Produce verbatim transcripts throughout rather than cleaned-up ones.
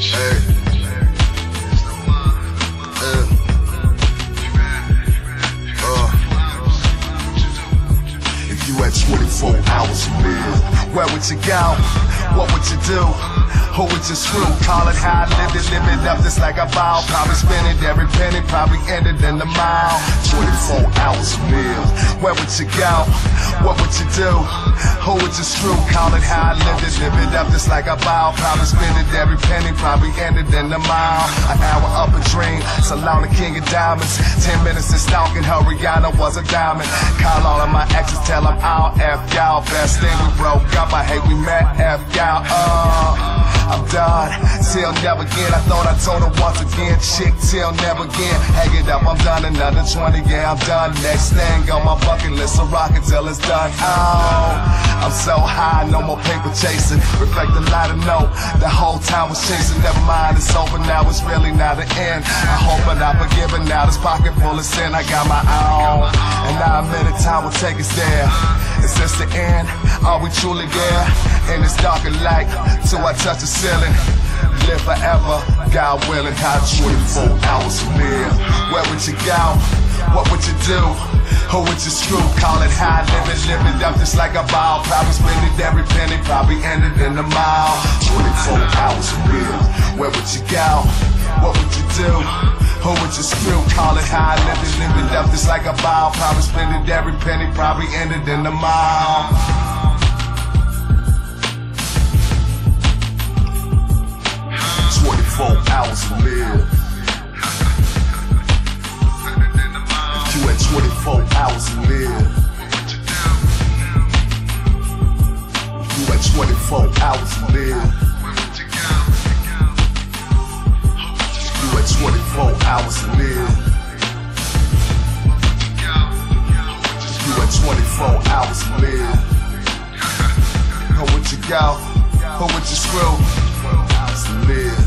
Hey. Uh. Uh. If you had twenty-four hours to live, where would you go? What would you do? Who would you screw? Call it how I lived it, live it up just like I bought. Probably spend it every penny, probably ended in the mile. twenty-four hours to live, where would you go? What would you do? Who would you screw? Call it how I lived it, live it up just like I bought. Probably spend it every penny, probably ended in the mile. An hour up a dream, Salon the king of diamonds. Ten minutes of stalking her, Rihanna was a diamond. Call all of my exes, tell them all F y'all. Best thing we broke up, I hate we met, F y'all. Uh. I'm done, till never again. I thought I told her once again, chick till never again. Hang it up, I'm done, another twenty, yeah, I'm done. Next thing on my bucket list, a rocket till it's done. Oh, I'm so high, no more paper chasing. Reflect the light of no, the whole time was chasing. Never mind, it's over now, it's really not the end. I hope that I'm forgiven now, this pocket full of sin. I got my own, and now a minute time will take us there. Is this the end? Are we truly there? In this darker light, till I touch the ceiling. Live forever, God willing. How twenty-four hours to live. Where would you go? What would you do? Who would you screw? Call it high, live it, live it up just like a ball. Probably spend it every penny, probably end it in the mile. twenty-four hours to live. Where would you go? What would you do? Who would you screw? Call it high, live it, live it up just like a ball. Probably spend it every penny, probably end it in the mile. twenty-four hours to live. If you had twenty-four hours to live. If you had twenty-four hours to live. If you had twenty-four hours to live. If you had twenty-four hours to live. Who would you go? Who would you screw? To live.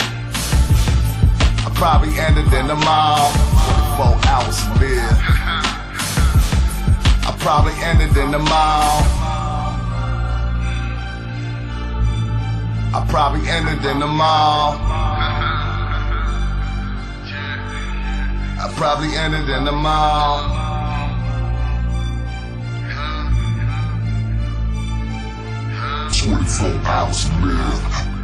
I probably ended in the mall. twenty-four hours to live. I probably ended in the mall. I probably ended in the mall. I probably ended in the mall. twenty-four hours to live.